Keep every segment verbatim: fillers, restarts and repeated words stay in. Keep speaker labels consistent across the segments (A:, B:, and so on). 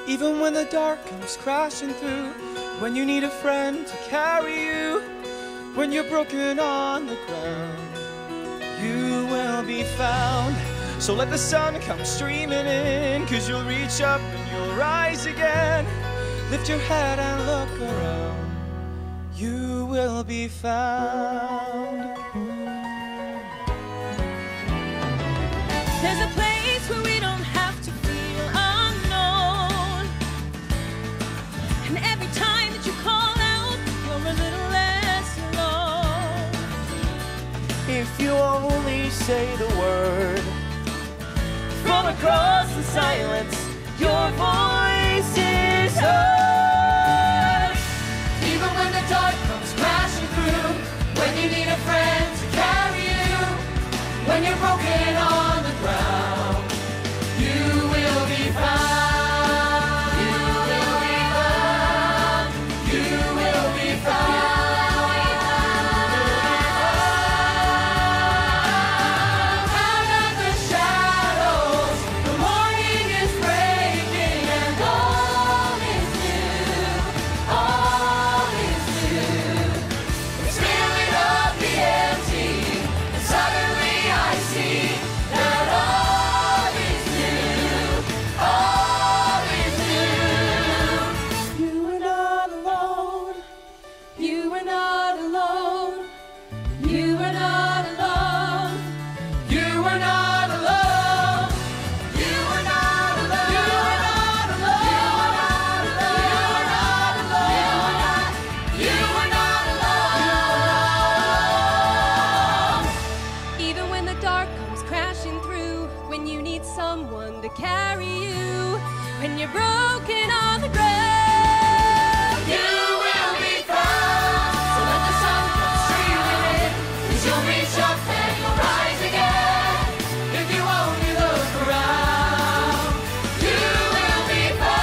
A: Even when the dark comes crashing through, when you need a friend to carry you, when you're broken on the ground, you will be found. So let the sun come streaming in, 'cause you'll reach up and you'll rise again. Lift your head and look around, you will be found.
B: There's a place where we don't have to feel unknown, and every time that you call out, you're a little less alone.
C: If you only say the word, from across the silence, your voice is heard.
D: Even when the dark comes crashing through, when you need a friend to carry you, when you're broken on the ground, you will be found. You will be found. You will be found. Out of the shadows, the morning is breaking, and all is new. All is new. It's filling up the empty, and suddenly I see that all is new. All is new. You are not alone. You are not alone. You are not alone. You are not alone. You are not alone. You are not alone. You are not alone. You are not alone.
B: Even when the dark comes crashing through, when you need someone to carry you, when you're broken on the ground,
D: You will be found. So let the sun come streaming in, 'cause you'll reach up and you'll rise again. If you only look around, you will be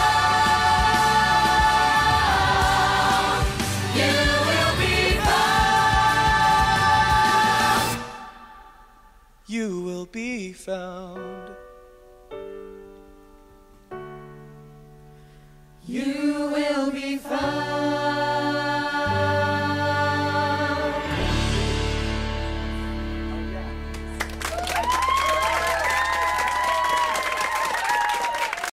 D: found. You will be found.
A: You will be found.
D: You will